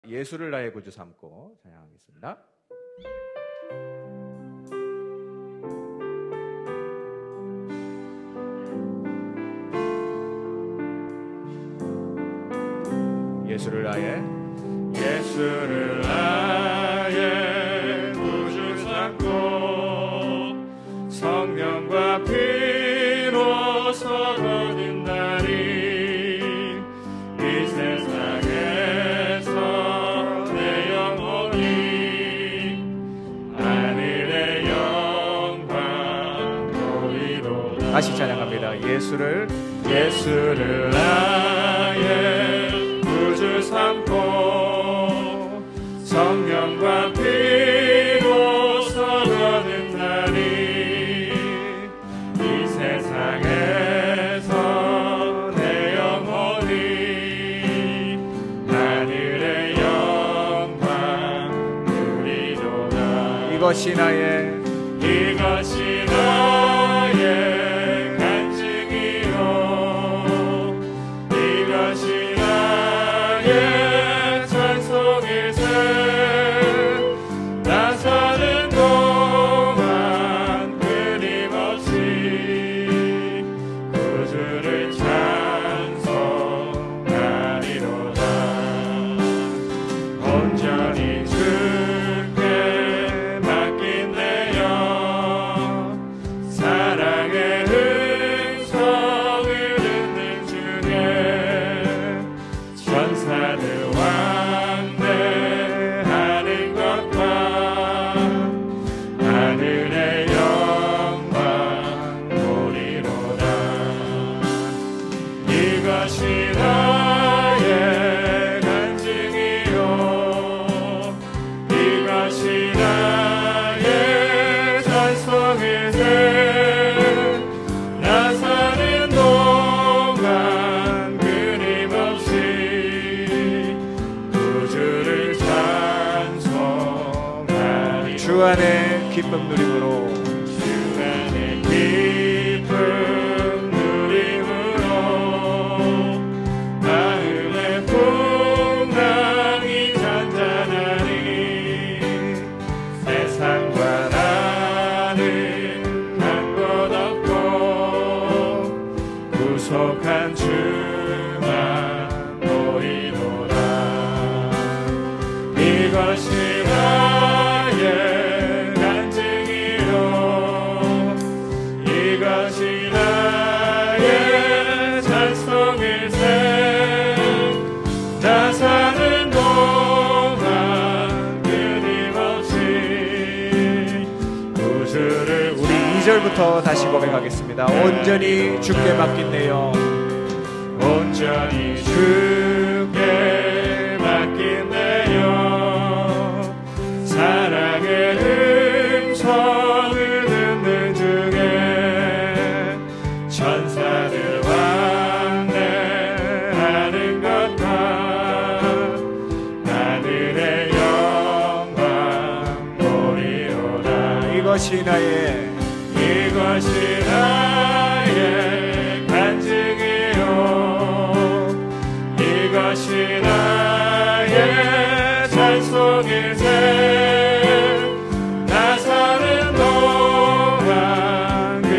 예수를 나의 구주 삼고 찬양하겠습니다. 예수를 나의 구주 삼고 성령과 피로서 거듭나리. 이 세상에서 내 영혼이 하늘의 영광 보이도다. 다시 찬양합니다. 예수를 나의 구주 삼고 성령과 피로서 거듭나리. 이 세상에서 내 영혼이 하늘의 영광 누리도다. 이것이 나의 간증이요, 이것이 나의 찬송일세. 나 사는 동안 끊임없이 구주를 찬송하리로다. 온전히 주께 맡긴 내 영, 사랑의 음성을 듣는 중에 천사들 왕래하는 것과 하늘의 영광 보리로다. 이것이 나의 간증이요, 이것이 나의 찬송일세. 나 사는 동안 끊임없이 구주를 찬송하리. 주 안에 기쁨 누림으로, 주 안에 기쁨 누림으로 마음의 풍랑이 잔잔하니. 세상과 나는 한 것 없고 구속한 주만 보이노라. 이것이 나의 간증이요, 이것이 나의 찬송일세. 나 사는 동안 끊임없이 구주를. 우리 2절부터 다시 고백하겠습니다. 온전히 주께 맡긴 내 영, 온전히 주께 맡긴 내 영, 사랑의 음성을 듣는 중에 천사들 왕래하는 것과 하늘의 영광 보리로다. 이것이 나의 간증이요, 이것이 나의 찬송일세. 나 사는 동안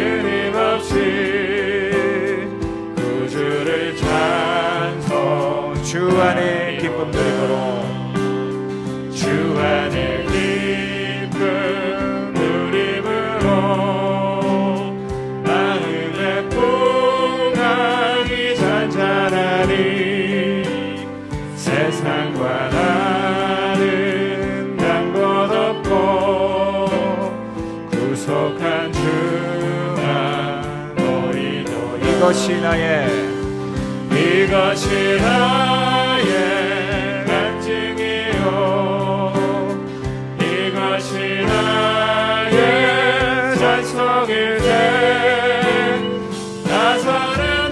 끊임없이 구주를 찬송. 주 안에 기쁨 누림으로, 주 안에 기쁨 누림으로 마음의 풍랑이 잔잔하니. 세상과 나는 간 것 없고 구속한 주만 보이도. 이것이 나의 간증이요, 이것이 나의 찬송일세. 나 사는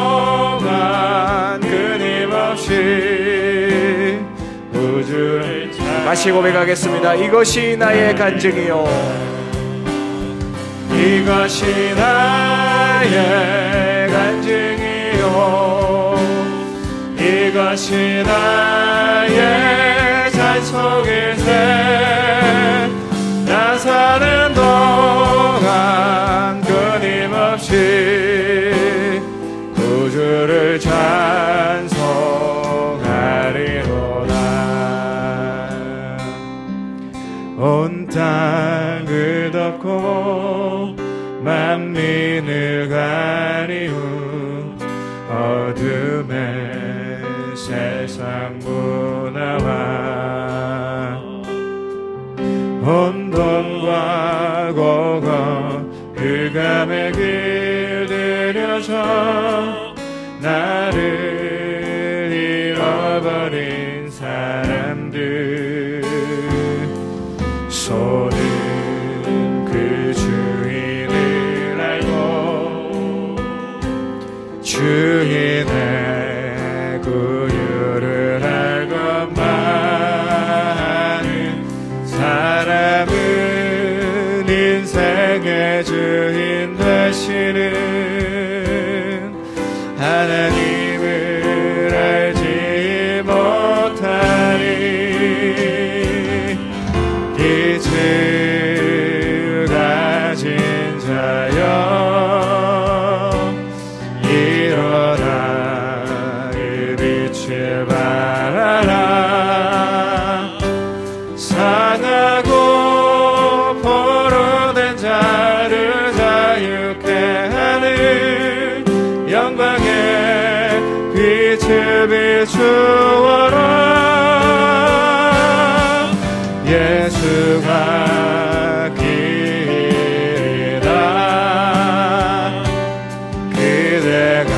동안 끊임없이 구주를. 다시 고백하겠습니다. 이것이 나의 간증이요, 이것이 나의 간증이요, 이것이 나의 속일세 나 사는 동안 끊임없이 구주를 찬송하리로다. 온 땅을 덮고 만민을 가리운 어둠의 세상 문화와 혼돈과 고거 흑암의 길 들여서 나를 잃어버린 사람들 손은 그 주인을 알고 주인의 구유를 알고 많은 사람은 인생의 주인 되시는 하나님을 알지 못하니 빛을 가진 자여 일어나 이 빛을 바라라. 상하고 포로된 자를 자유케 하는 영광의 빛을 비추어라. 예수가 길이다. 그대가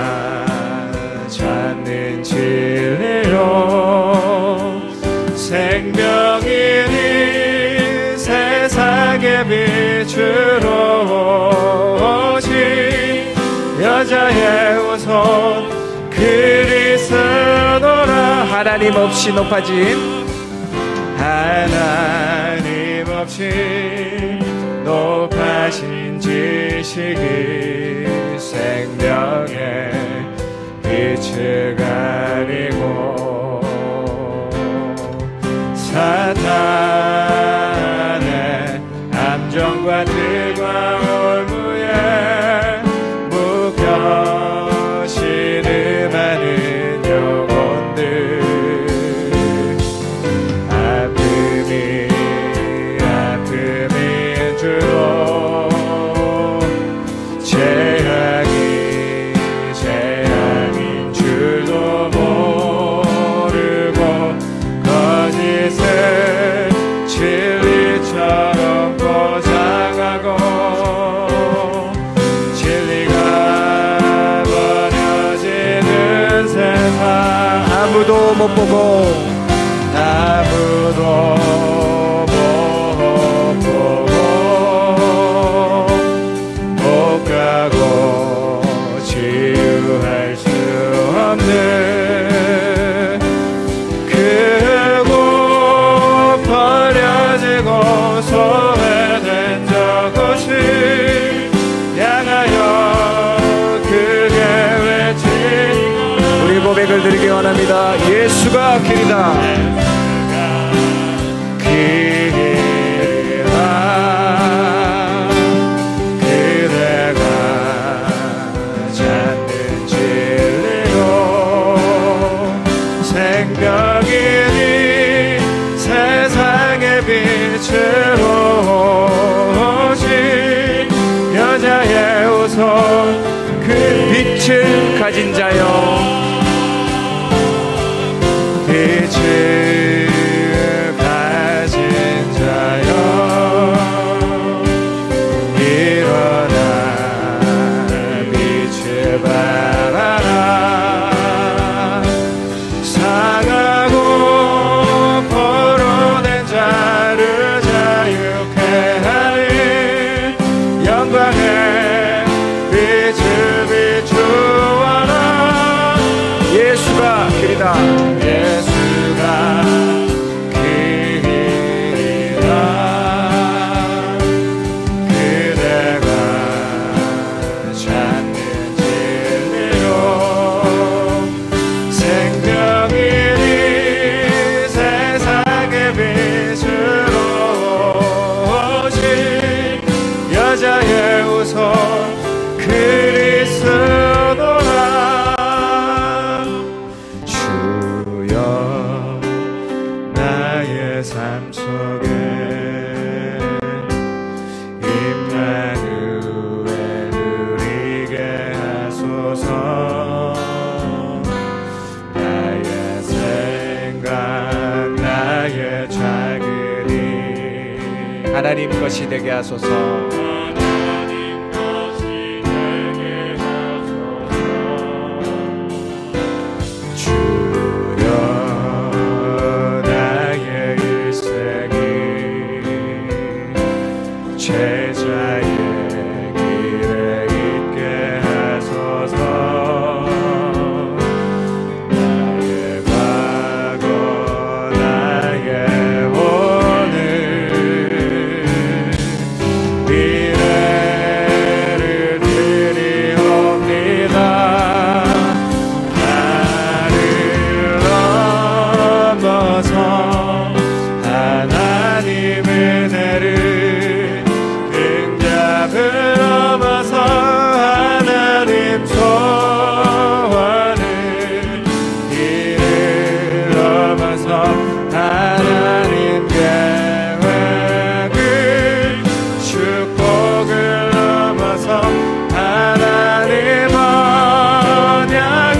찾는 진리로 생명이니 세상의 빛으로 오신 여자의 우선 그리스도라. 하나님 없이 높아진 하나님 없이 높아신 지식이 생명의 빛을 가리고 사탄의 함정과 들과 올무에 묶여 신음하는 영혼들 아픔인 줄로 재앙인 줄도 모르고 거짓을 진리처럼 포장하고 진리가 버려지는 세상 아무도 못 보고 못 가고 치유할 수 없는 크고 버려지고 소외된 저곳을 향하여 크게 외친 우리 고백을 드리기 원합니다. 예수가 길이다. 그대가 찾는 진리로 생명이니 세상의 빛으로 오신 여자의 우선 그 빛을 가진 자여 빛을 가진 자여 일어나 빛을 바라라. 상하고 포로된 자를 삶 속에 임마누엘 누리게 하소서. 나의 생각 나의 작은 일 하나님 것이 되게 하소서. 제자의 길에 있게 하소서. 나의 과거 나의 오늘 미래를 드리옵니다. 나를 넘어서 하나님의 은혜를 넘어서 하나님 소원을 길을 넘어서 하나님 계획을 축복을 넘어서 하나님 언약을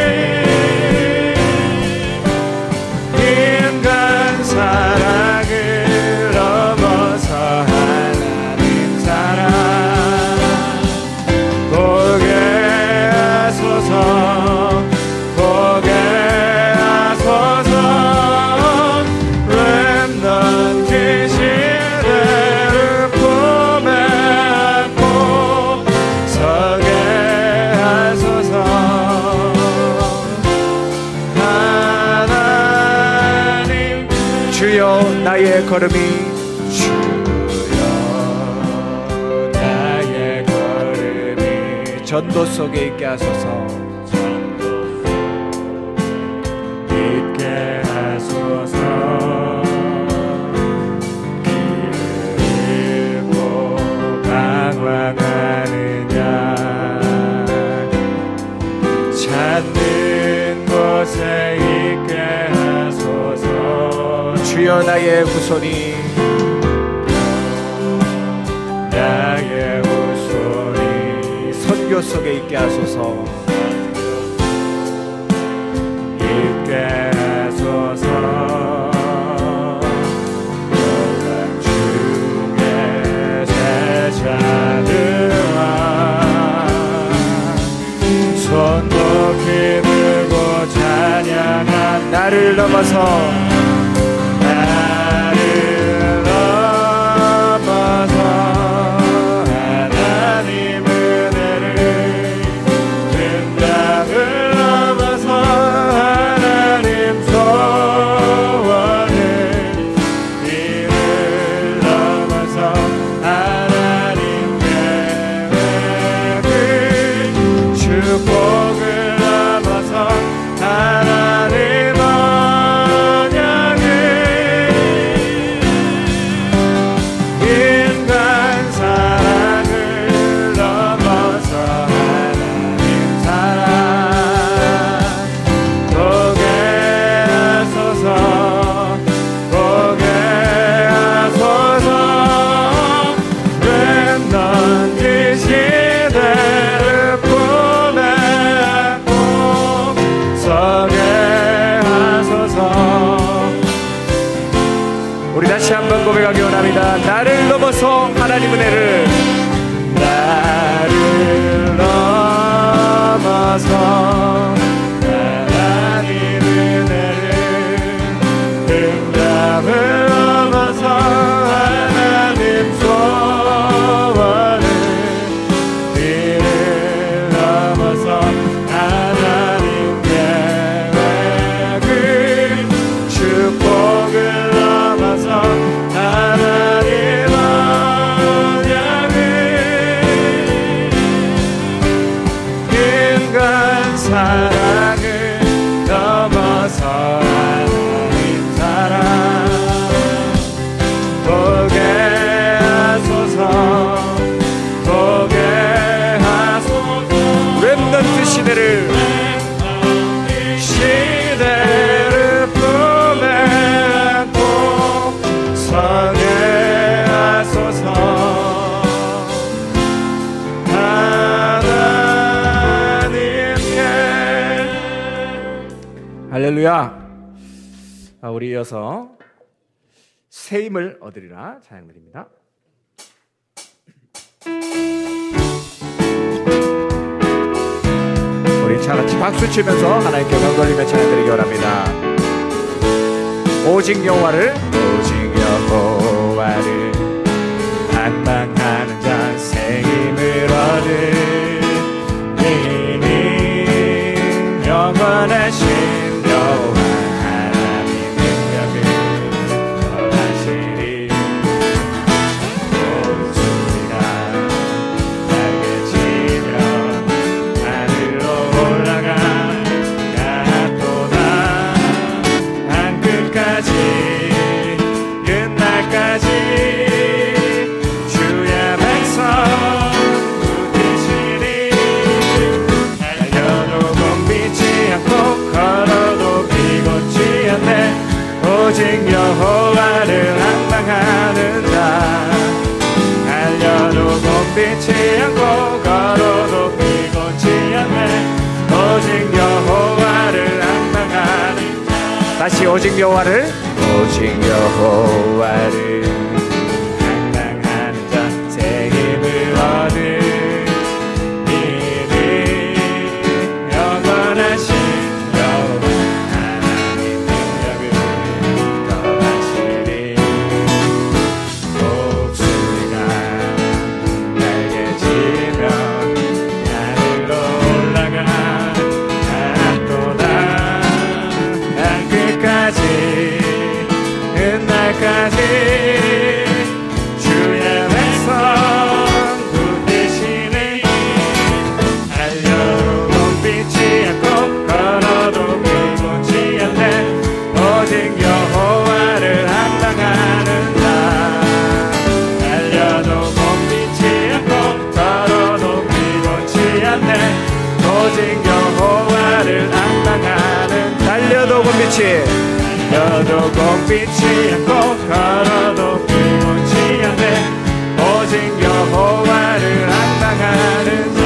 인간 사랑을 넘어서 하나님 사랑 보게 하소서. 렘넌트 시대를 품에 안고 서게 하소서. 하나님 주여 나의 걸음이 전도 속에 있게 하소서. 있게 하소서. 길을 잃고 방황하느냐 찾는 곳에 있게 하소서. 주여 나의 후손이 나의 선교 속에 있게 하소서. 있게 하소서. 연락 중에 제자들아 손 높이 들고 찬양한 나를 넘어서 우리 다시 한번 고백하기 원합니다. 나를 넘어서 하나님 은혜를 나를 넘어서 하나님 은혜를 응답을 넘어서 하나님 소원을 길을 넘어서 하나님 계획을 축복을 넘어서 하나님 언약을 인간 사랑을 넘어서 하나님 사랑 할렐루야. 우리 이어서 새 힘을 얻으리라 찬양 드립니다. 우리 차같이 박수 치면서 하나님께 영광 돌리며 찬양 드리기 원합니다. 오직 여호와를 갈망하는 자 새 힘을 얻으리니 영원하신 여호와 하나님 능력을 더하시리. 목소리가 날개치며 하늘로 올라가도다. 한 끝까지 끝날까지 오직 여호와를 앙망하는 자. 달려도 곤비치 않고 걸어도 피곤치 않네. 오직 여호와를 앙망하는 자. 다시 오직 여호와를 앙망하는 자 새 힘을 얻으리니 영원하신 끝날까지 주의 백성 붙드시니. 달려도 곤비치 않고 걸어도 피곤치 않네. 오직 여호와를 앙망하는 자. 달려도 곤비치 않고 걸어도 피곤치 않네. 오직 여호와를 앙망하는 자. 달려도 곤비치 않고 걸어도 피곤치 않네. 오직 여호와를 앙망하는 자.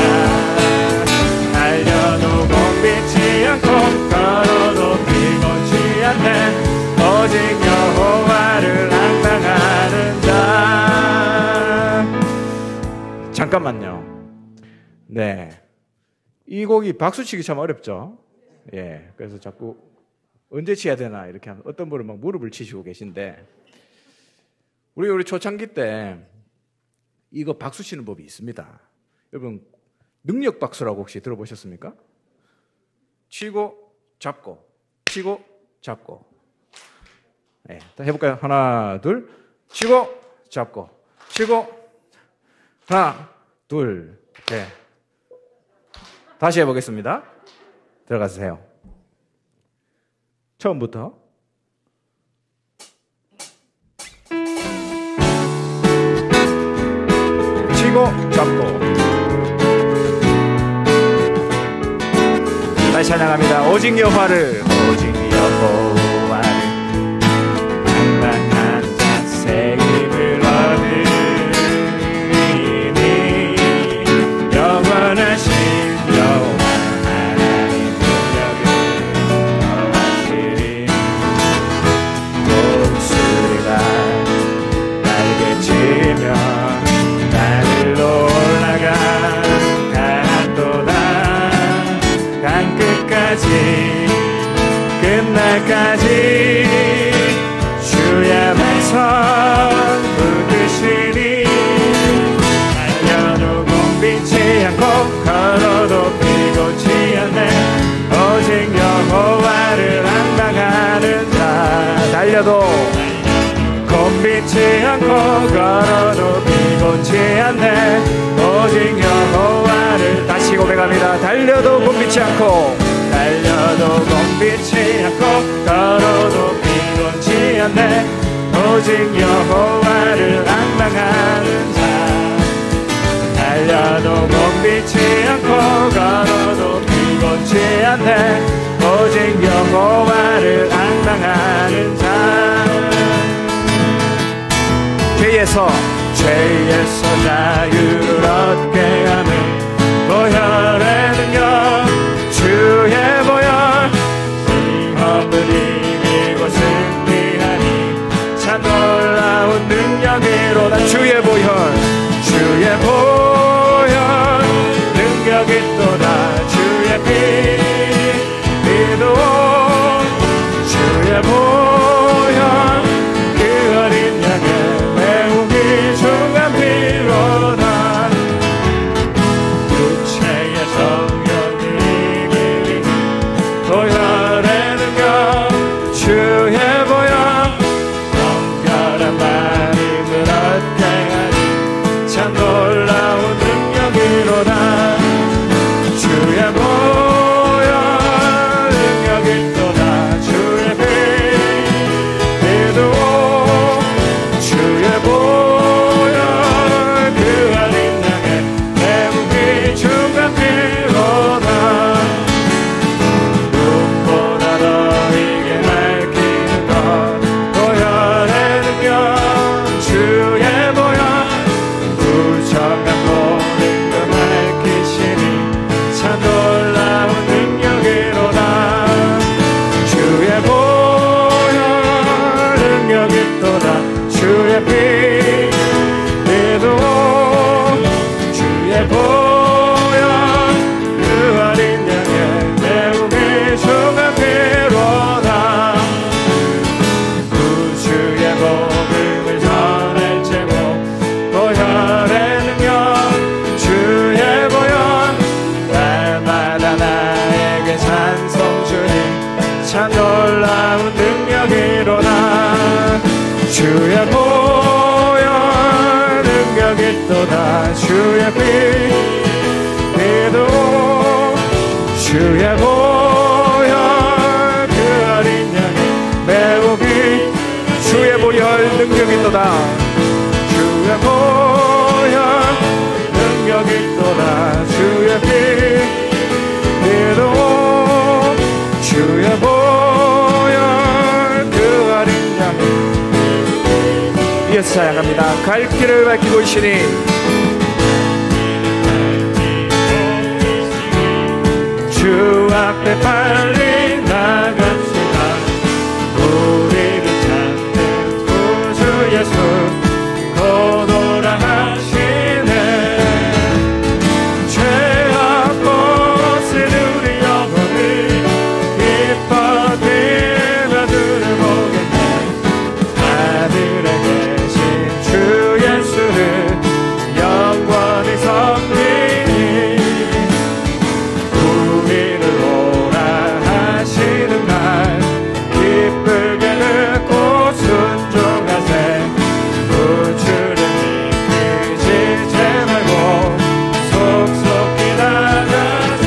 달려도 곤비치 않고 걸어도 피곤치 않네. 오직 여호와를 앙망하는 자. 잠깐만요. 네, 이 곡이 박수 치기 참 어렵죠. 예, 그래서 자꾸 언제 치야 되나 이렇게 하면 어떤 분은 막 무릎을 치시고 계신데, 우리 초창기 때 이거 박수 치는 법이 있습니다. 여러분 능력 박수라고 혹시 들어보셨습니까? 치고 잡고 치고 잡고. 네, 해볼까요? 하나 둘 치고 잡고 치고 하나 둘 셋. 다시 해보겠습니다. 들어가세요. 처음부터. 치고 잡고. 다시 찬양합니다. 오직 여호와를 앙망하는 자 새 힘을 얻으리니 영원하신 여호와 하나님 능력을 더하시리. 목소리가 날개치며 하늘로 올라가도다. 강 끝까지 끝날까지 주의 백성 붙드시니. 달려도 곤비치 않고 걸어도 피곤치 않네. 오직 여호와를 앙망하는 자. 달려도 곤비치 않고 걸어도 피곤치 않네. 오직 여호와를. 다시 고백합니다. 달려도 곤비치 않고 곤비치 않고 걸어도 피곤치 않네. 오직 여호와를 앙망하는 자. 달려도 곤비치 않고 걸어도 피곤치 않네. 오직 여호와를 앙망하는 자. 죄에서 자유를 얻게 하는 보혈의 능력 주의 보혈 주의 보혈 능력 있도다. 주의 피도 주의 보혈 그 어린 양의 매복이 주의 보혈 능력 있도다. 주의 보혈 능력 있도다. 주의 피도 주의 보혈 그 어린 양의 예수 사랑합니다. 갈 길을 밝히고 있으니 주 앞에 빨리 나갑시다. 우리를 찾는 구주 예수 곧 오라 하시네. 죄악 벗은 우리 영혼을 기뻐 뛰며 들어보겠네. 하늘에 계신 주 예수를 영원히 섬기니 우리를 오라 하시는 날 기쁘게 듣고 순종하세. 우주를 믿기지 말고 속속히 나가세.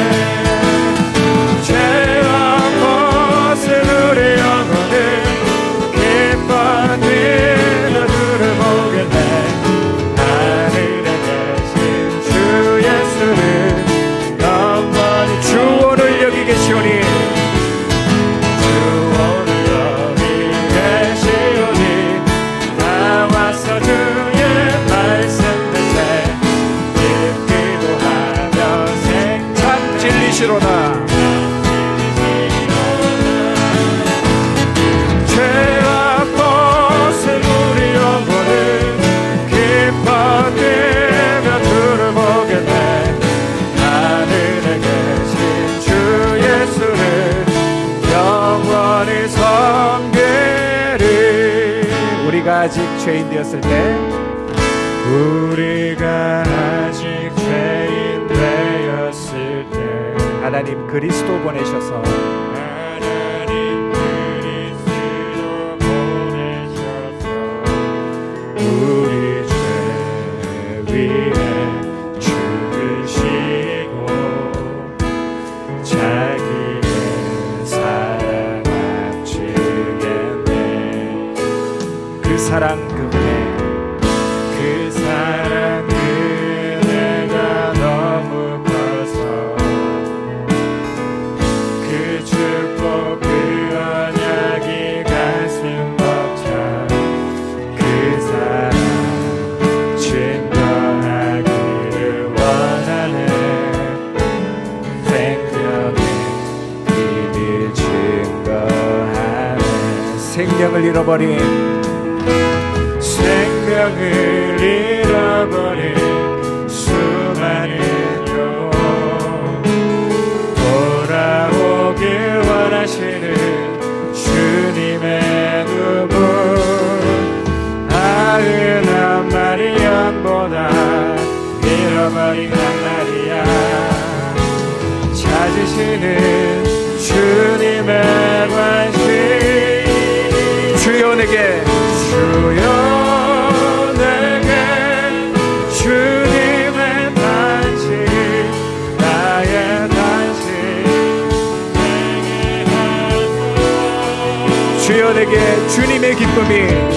죄악 벗은 우리 영혼을 기뻐 뛰며 들어보겠네. 하늘에 계신 주 예수를 영원히 주 오늘 여기 계시오니 주 오늘 여기 계시오니 나와서 주의 말씀 듣세. 듣기도 하며 참 진리시로다. 죄악 벗은 우리 영혼을 기뻐 뛰며 들어보겠네. 하늘에 계신 주 예수를 영원히 섬기리. 우리가 아직 죄인 되었을 때 우리가 아직 죄인 되었을 때 하나님 그리스도 보내셔서 하나님 그리스도 보내셔서 우리 죄 위에 죽으시고 자기의 사랑 합치겠네. 그 사랑 그 은혜 그 사랑 그대가 너무 커서 그 축복 그 언약이 가슴 벅차. 그 사랑 증거하기를 원하네. 생명의 길을 증거하네. 생명을 잃어버린 생명을 잃어버린 수많은 영혼 돌아오길 원하시는 주님의 누구. 99마리 양보다 잃어버린 한 마리야 찾으시는 주님의 관심. 주여 내게 주여 내게 주님의 단식 나의 단식 내게 하소서. 주여 내게 주님의 기쁨이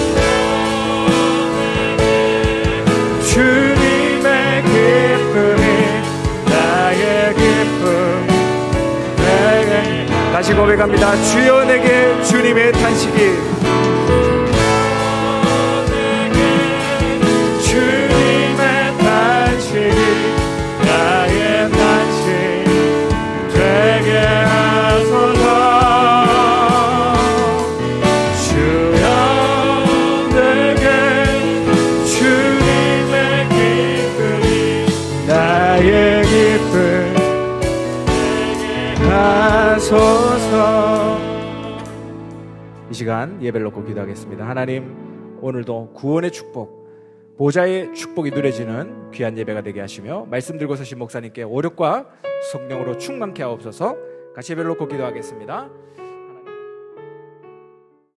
주님의 기쁨이 나의 기쁨 내게. 다시 고백합니다. 주여 내게 주님의 탄식이 주님의 탄식이 나의 탄식 되게 하소서. 주여 내게 주님의 기쁨이 나의 기쁨 되게 하소서. 이 시간 예배를 놓고 기도하겠습니다. 하나님 오늘도 구원의 축복 보좌의 축복이 누려지는 귀한 예배가 되게 하시며 말씀 들고 서신 목사님께 오력과 성령으로 충만케 하옵소서. 같이 예배를 놓고 기도하겠습니다.